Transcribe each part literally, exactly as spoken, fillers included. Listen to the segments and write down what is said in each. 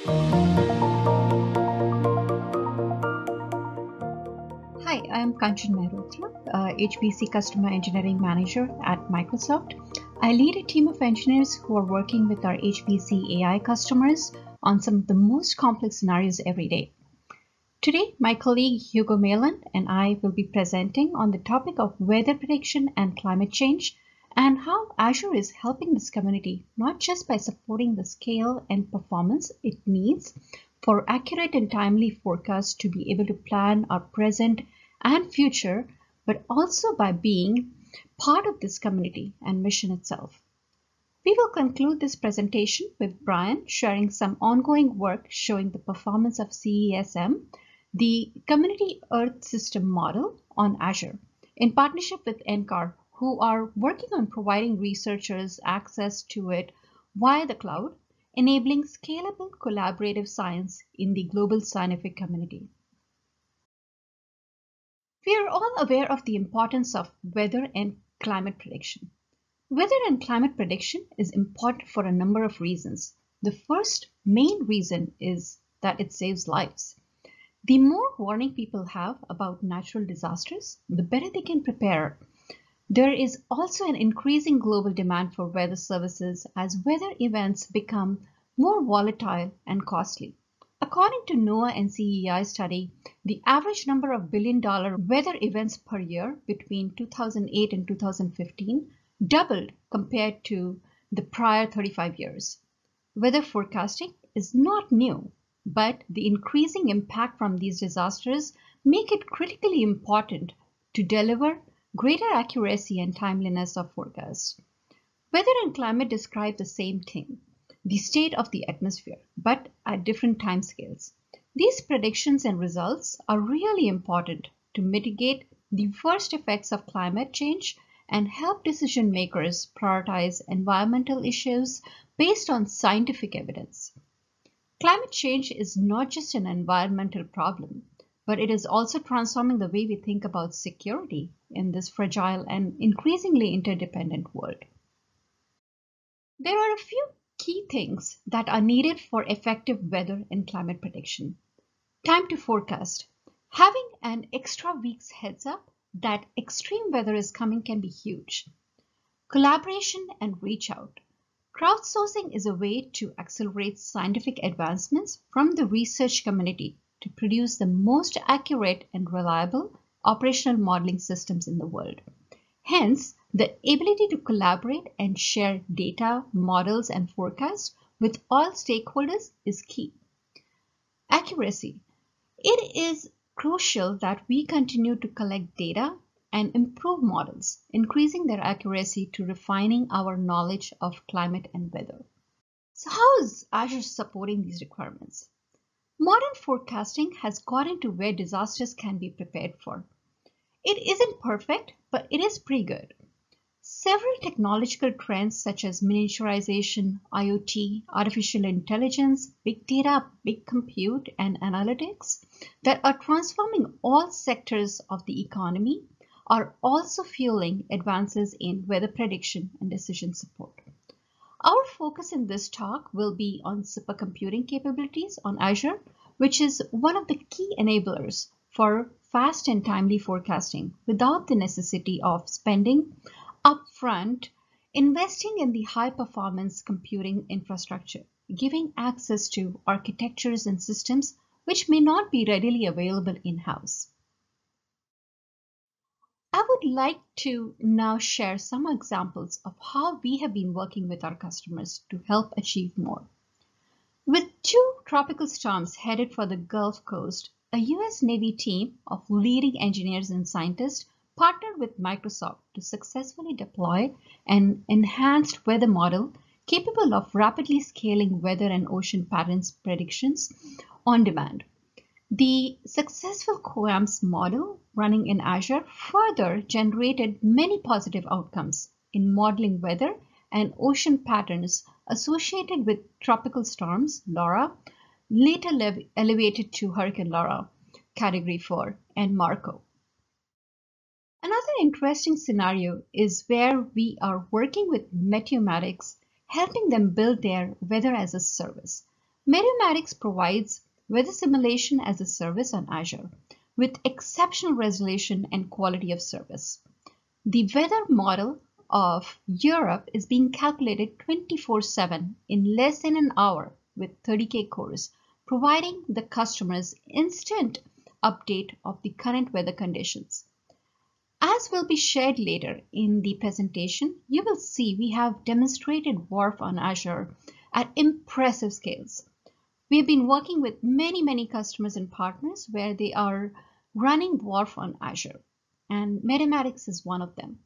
Hi, I'm Kanchan Mehrotra, uh, H P C Customer Engineering Manager at Microsoft. I lead a team of engineers who are working with our H P C A I customers on some of the most complex scenarios every day. Today, my colleague Hugo Malin and I will be presenting on the topic of weather prediction and climate change and how Azure is helping this community not just by supporting the scale and performance it needs for accurate and timely forecasts to be able to plan our present and future, but also by being part of this community and mission itself. We will conclude this presentation with Brian sharing some ongoing work showing the performance of C E S M, the Community Earth System model on Azure, in partnership with N C A R, who are working on providing researchers access to it via the cloud, enabling scalable collaborative science in the global scientific community. We are all aware of the importance of weather and climate prediction. Weather and climate prediction is important for a number of reasons. The first main reason is that it saves lives. The more warning people have about natural disasters, the better they can prepare. There is also an increasing global demand for weather services as weather events become more volatile and costly. According to NOAA and C E I study, the average number of billion-dollar weather events per year between two thousand eight and two thousand fifteen doubled compared to the prior thirty-five years. Weather forecasting is not new, but the increasing impact from these disasters make it critically important to deliver greater accuracy and timeliness of forecasts. Weather and climate describe the same thing, the state of the atmosphere, but at different timescales. These predictions and results are really important to mitigate the worst effects of climate change and help decision makers prioritize environmental issues based on scientific evidence. Climate change is not just an environmental problem, but it is also transforming the way we think about security in this fragile and increasingly interdependent world. There are a few key things that are needed for effective weather and climate prediction. Time to forecast. Having an extra week's heads up that extreme weather is coming can be huge. Collaboration and reach out. Crowdsourcing is a way to accelerate scientific advancements from the research community to produce the most accurate and reliable operational modeling systems in the world. Hence, the ability to collaborate and share data, models, and forecasts with all stakeholders is key. Accuracy. It is crucial that we continue to collect data and improve models, increasing their accuracy to refining our knowledge of climate and weather. So how is Azure supporting these requirements? Modern forecasting has gotten to where disasters can be prepared for. It isn't perfect, but it is pretty good. Several technological trends such as miniaturization, I O T, artificial intelligence, big data, big compute, and analytics that are transforming all sectors of the economy are also fueling advances in weather prediction and decision support. Our focus in this talk will be on supercomputing capabilities on Azure, which is one of the key enablers for fast and timely forecasting without the necessity of spending upfront, investing in the high-performance computing infrastructure, giving access to architectures and systems which may not be readily available in-house. I would like to now share some examples of how we have been working with our customers to help achieve more. With two tropical storms headed for the Gulf Coast, a U S Navy team of leading engineers and scientists partnered with Microsoft to successfully deploy an enhanced weather model capable of rapidly scaling weather and ocean patterns predictions on demand. The successful COAMS model running in Azure further generated many positive outcomes in modeling weather and ocean patterns associated with tropical storms, Laura, later elevated to Hurricane Laura, Category four, and Marco. Another interesting scenario is where we are working with Meteomatics, helping them build their weather as a service. Meteomatics provides weather simulation as a service on Azure with exceptional resolution and quality of service. The weather model of Europe is being calculated twenty-four seven in less than an hour with thirty K cores, providing the customers instant update of the current weather conditions. As will be shared later in the presentation, you will see we have demonstrated W R F on Azure at impressive scales. We have been working with many, many customers and partners where they are running W R F on Azure, and Meteomatics is one of them.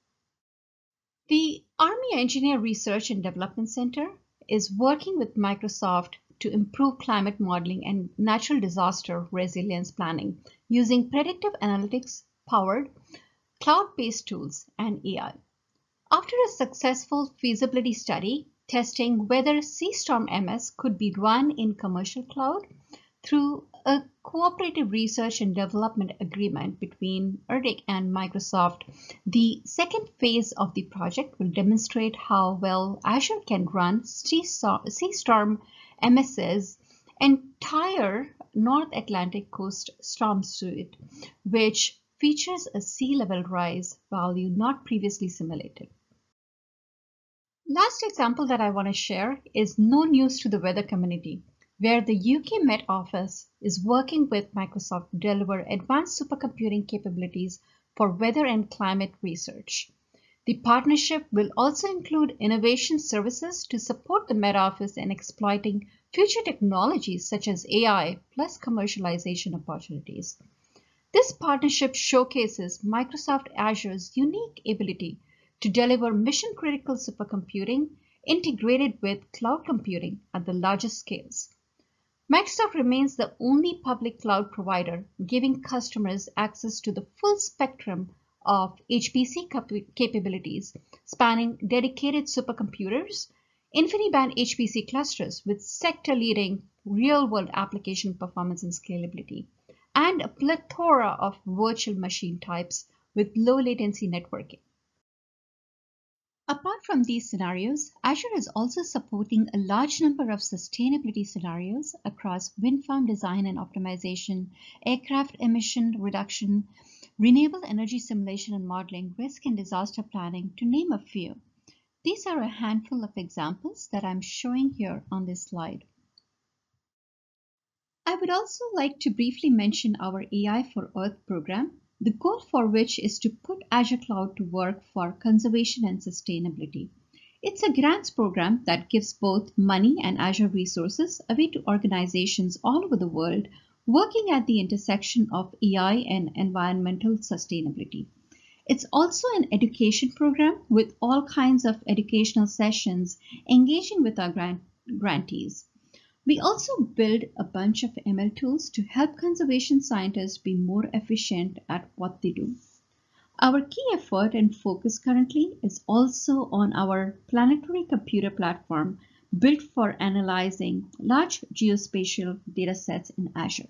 The Army Engineer Research and Development Center is working with Microsoft to improve climate modeling and natural disaster resilience planning using predictive analytics powered cloud-based tools and A I. After a successful feasibility study testing whether C STORM M S could be run in commercial cloud through a cooperative research and development agreement between E R D I C and Microsoft, the second phase of the project will demonstrate how well Azure can run C STORM MS's entire North Atlantic Coast storm suite, which features a sea level rise value not previously simulated. Last example that I want to share is no news to the weather community, where the U K Met Office is working with Microsoft to deliver advanced supercomputing capabilities for weather and climate research. The partnership will also include innovation services to support the Met Office in exploiting future technologies such as A I plus commercialization opportunities. This partnership showcases Microsoft Azure's unique ability to deliver mission-critical supercomputing integrated with cloud computing at the largest scales. Microsoft remains the only public cloud provider giving customers access to the full spectrum of H P C capabilities, spanning dedicated supercomputers, Infiniband H P C clusters with sector-leading real-world application performance and scalability, and a plethora of virtual machine types with low-latency networking. Apart from these scenarios, Azure is also supporting a large number of sustainability scenarios across wind farm design and optimization, aircraft emission reduction, renewable energy simulation and modeling, risk and disaster planning, to name a few. These are a handful of examples that I'm showing here on this slide. I would also like to briefly mention our A I for Earth program, the goal for which is to put Azure Cloud to work for conservation and sustainability. It's a grants program that gives both money and Azure resources away to organizations all over the world working at the intersection of A I and environmental sustainability. It's also an education program with all kinds of educational sessions engaging with our grant grantees. We also build a bunch of M L tools to help conservation scientists be more efficient at what they do. Our key effort and focus currently is also on our planetary computer platform built for analyzing large geospatial data sets in Azure.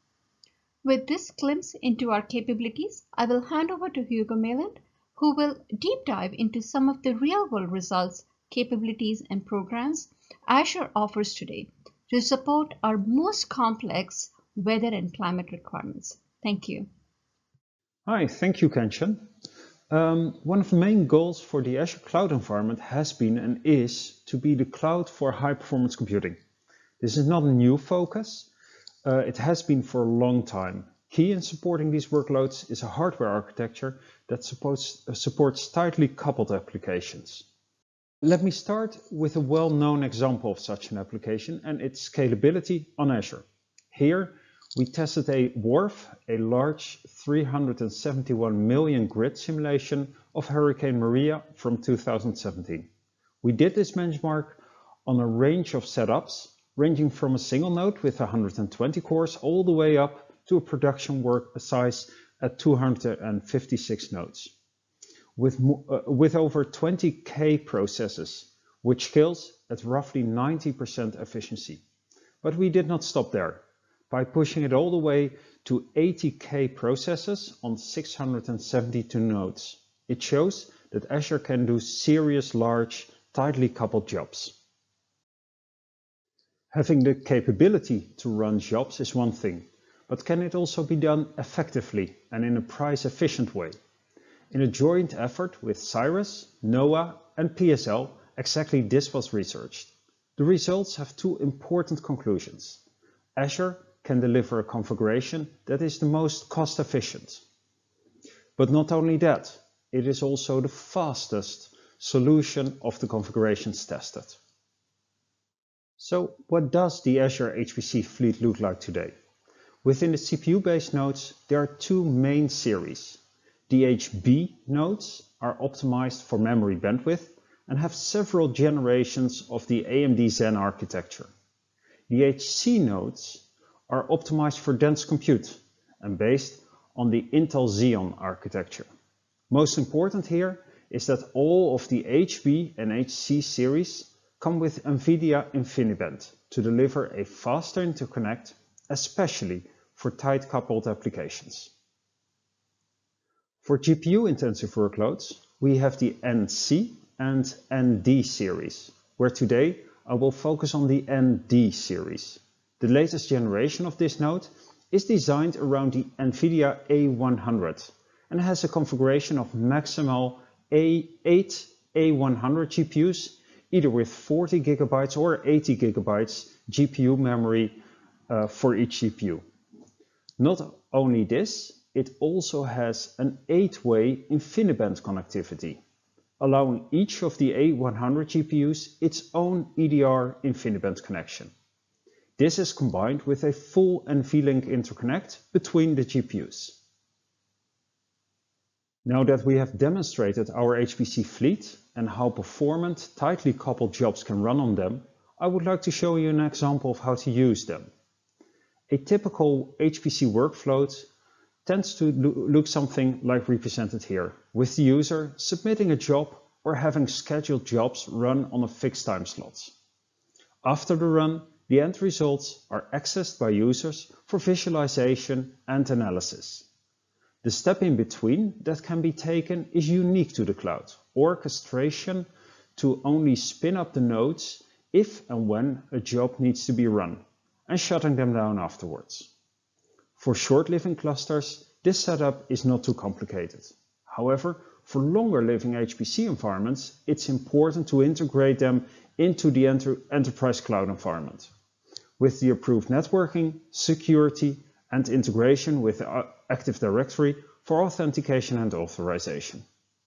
With this glimpse into our capabilities, I will hand over to Hugo Mayland, who will deep dive into some of the real-world results, capabilities, and programs Azure offers today to support our most complex weather and climate requirements. Thank you. Hi, thank you, Kanchan. Um, one of the main goals for the Azure cloud environment has been and is to be the cloud for high-performance computing. This is not a new focus. Uh, it has been for a long time. Key in supporting these workloads is a hardware architecture that supports, uh, supports tightly coupled applications. Let me start with a well-known example of such an application and its scalability on Azure. Here, we tested a W R F, a large three hundred seventy-one million grid simulation of Hurricane Maria from two thousand seventeen. We did this benchmark on a range of setups, ranging from a single node with one hundred twenty cores all the way up to a production work size at two hundred fifty-six nodes. With, uh, with over twenty K processes, which scales at roughly ninety percent efficiency. But we did not stop there. By pushing it all the way to eighty K processes on six hundred seventy-two nodes. It shows that Azure can do serious, large, tightly coupled jobs. Having the capability to run jobs is one thing, but can it also be done effectively and in a price-efficient way? In a joint effort with Cyrus, NOAA and P S L, exactly this was researched. The results have two important conclusions. Azure can deliver a configuration that is the most cost-efficient. But not only that, it is also the fastest solution of the configurations tested. So what does the Azure H P C Fleet look like today? Within the C P U-based nodes, there are two main series. The H B nodes are optimized for memory bandwidth and have several generations of the A M D Zen architecture. The H C nodes are optimized for dense compute and based on the Intel Xeon architecture. Most important here is that all of the H B and H C series come with Nvidia Infiniband to deliver a faster interconnect, especially for tight coupled applications. For G P U-intensive workloads, we have the N C and N D series, where today I will focus on the N D series. The latest generation of this node is designed around the Nvidia A one hundred and has a configuration of maximal A eight A one hundred G P Us, either with forty gigabytes or eighty gigabytes G P U memory uh, for each G P U. Not only this, it also has an eight-way InfiniBand connectivity, allowing each of the A one hundred G P Us its own E D R InfiniBand connection. This is combined with a full N V link interconnect between the G P Us. Now that we have demonstrated our H P C fleet and how performant, tightly coupled jobs can run on them, I would like to show you an example of how to use them. A typical H P C workflow tends to look something like represented here, with the user submitting a job or having scheduled jobs run on a fixed time slot. After the run, the end results are accessed by users for visualization and analysis. The step in between that can be taken is unique to the cloud, orchestration to only spin up the nodes if and when a job needs to be run, and shutting them down afterwards. For short-living clusters, this setup is not too complicated. However, for longer-living H P C environments, it's important to integrate them into the enter enterprise cloud environment, with the approved networking, security, and integration with the Active Directory for authentication and authorization.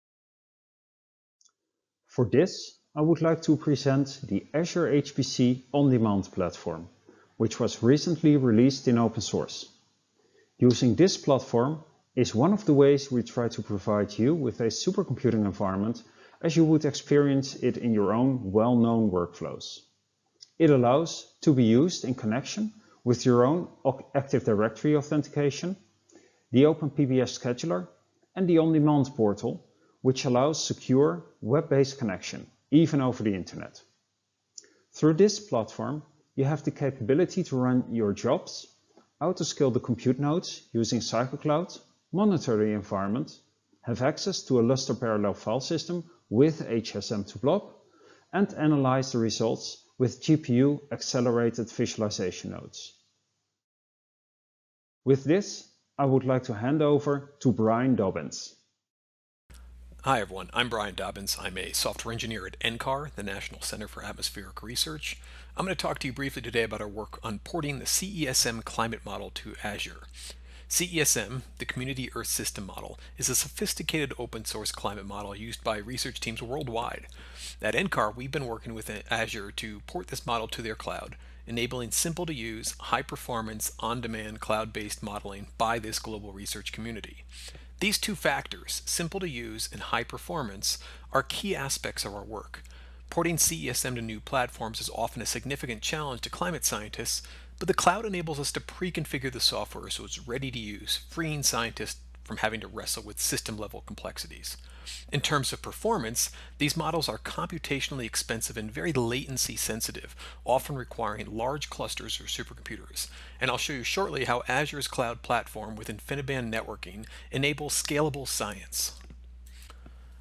For this, I would like to present the Azure H P C OnDemand platform, which was recently released in open source. Using this platform is one of the ways we try to provide you with a supercomputing environment as you would experience it in your own well-known workflows. It allows to be used in connection with your own Active Directory authentication, the OpenPBS scheduler, and the OnDemand portal, which allows secure web-based connection, even over the internet. Through this platform, you have the capability to run your jobs, autoscale the compute nodes using CycleCloud, monitor the environment, have access to a Lustre parallel file system with H S M to blob, and analyze the results with G P U accelerated visualization nodes. With this, I would like to hand over to Brian Dobbins. Hi everyone, I'm Brian Dobbins. I'm a software engineer at N C A R, the National Center for Atmospheric Research. I'm going to talk to you briefly today about our work on porting the C E S M climate model to Azure. C E S M, the Community Earth System Model, is a sophisticated open source climate model used by research teams worldwide. At N C A R, we've been working with Azure to port this model to their cloud, enabling simple to use, high performance, on-demand cloud-based modeling by this global research community. These two factors, simple to use and high performance, are key aspects of our work. Porting C E S M to new platforms is often a significant challenge to climate scientists, but the cloud enables us to pre-configure the software so it's ready to use, freeing scientists from having to wrestle with system-level complexities. In terms of performance, these models are computationally expensive and very latency sensitive, often requiring large clusters or supercomputers. And I'll show you shortly how Azure's cloud platform with InfiniBand networking enables scalable science.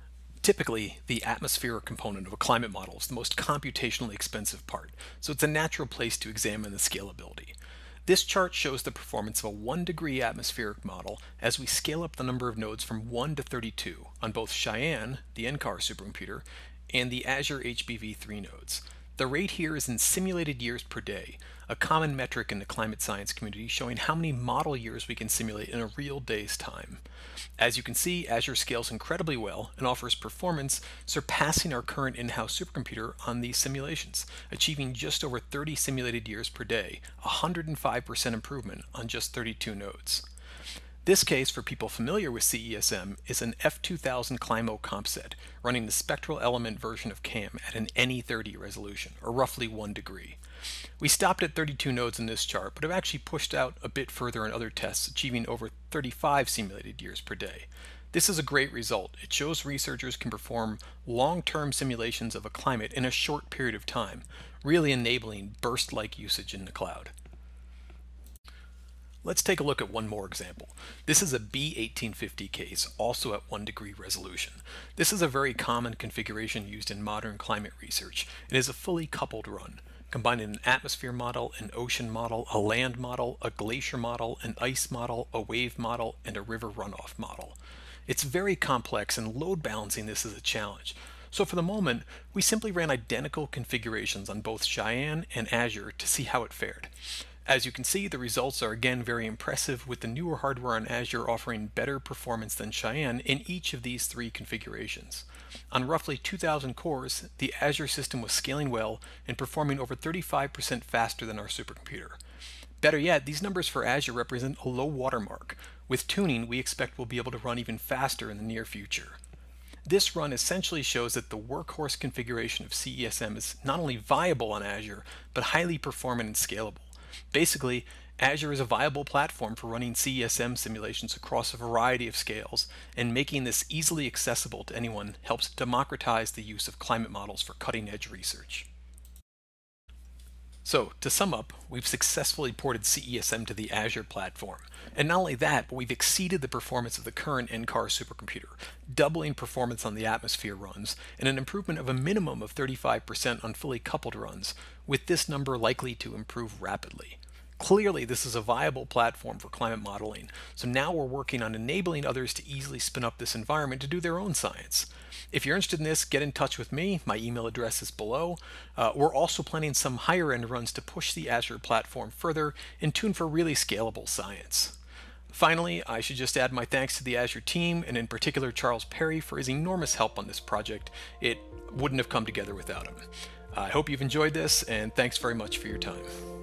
Typically, the atmospheric component of a climate model is the most computationally expensive part, so it's a natural place to examine the scalability. This chart shows the performance of a one degree atmospheric model as we scale up the number of nodes from one to thirty-two on both Cheyenne, the N C A R supercomputer, and the Azure H P V three nodes. The rate here is in simulated years per day, a common metric in the climate science community showing how many model years we can simulate in a real day's time. As you can see, Azure scales incredibly well and offers performance surpassing our current in-house supercomputer on these simulations, achieving just over thirty simulated years per day, one hundred five percent improvement on just thirty-two nodes. This case, for people familiar with C E S M, is an F two thousand Climo comp set running the spectral element version of C A M at an N E thirty resolution, or roughly one degree. We stopped at thirty-two nodes in this chart, but have actually pushed out a bit further in other tests, achieving over thirty-five simulated years per day. This is a great result. It shows researchers can perform long-term simulations of a climate in a short period of time, really enabling burst-like usage in the cloud. Let's take a look at one more example. This is a B eighteen fifty case, also at one degree resolution. This is a very common configuration used in modern climate research. It is a fully coupled run, combining an atmosphere model, an ocean model, a land model, a glacier model, an ice model, a wave model, and a river runoff model. It's very complex, and load balancing this is a challenge. So for the moment, we simply ran identical configurations on both Cheyenne and Azure to see how it fared. As you can see, the results are again very impressive, with the newer hardware on Azure offering better performance than Cheyenne in each of these three configurations. On roughly two thousand cores, the Azure system was scaling well and performing over thirty-five percent faster than our supercomputer. Better yet, these numbers for Azure represent a low watermark. With tuning, we expect we'll be able to run even faster in the near future. This run essentially shows that the workhorse configuration of C E S M is not only viable on Azure, but highly performant and scalable. Basically, Azure is a viable platform for running C E S M simulations across a variety of scales, and making this easily accessible to anyone helps democratize the use of climate models for cutting-edge research. So, to sum up, we've successfully ported C E S M to the Azure platform. And not only that, but we've exceeded the performance of the current N C A R supercomputer, doubling performance on the atmosphere runs, and an improvement of a minimum of thirty-five percent on fully coupled runs, with this number likely to improve rapidly. Clearly, this is a viable platform for climate modeling, so now we're working on enabling others to easily spin up this environment to do their own science. If you're interested in this, get in touch with me. My email address is below. Uh, we're also planning some higher-end runs to push the Azure platform further and tune for really scalable science. Finally, I should just add my thanks to the Azure team, and in particular Charles Perry, for his enormous help on this project. It wouldn't have come together without him. I hope you've enjoyed this, and thanks very much for your time.